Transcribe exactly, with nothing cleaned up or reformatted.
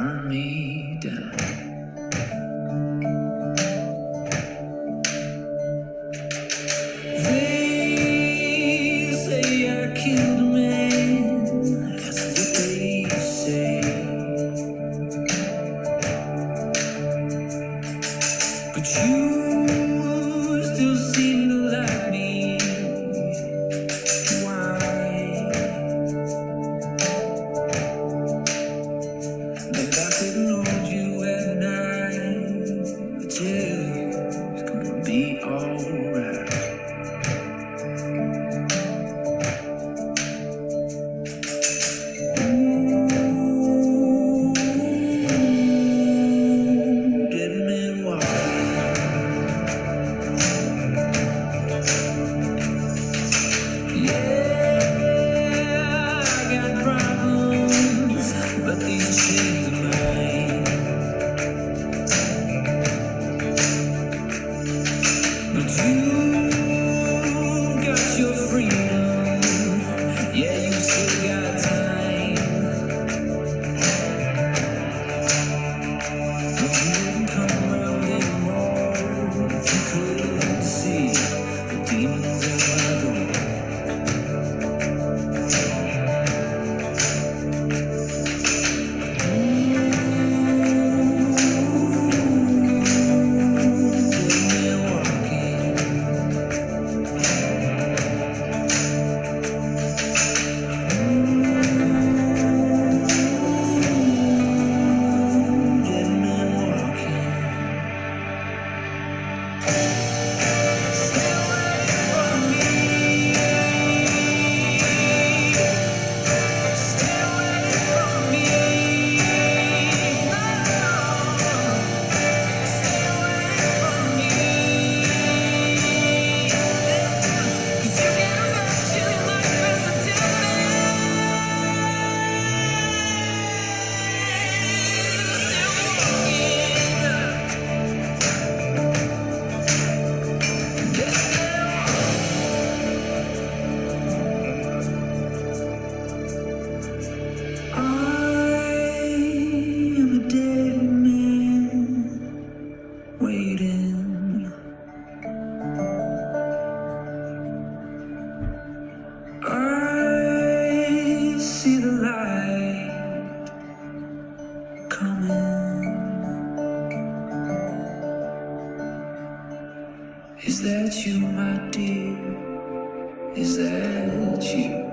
burn me down. They say I killed a man, that's what they say. But you still seem to like me. Why? Maybe I couldn't hold you at night, but tell you it's gonna be alright. Waiting, I see the light coming. Is that you, my dear? Is that you?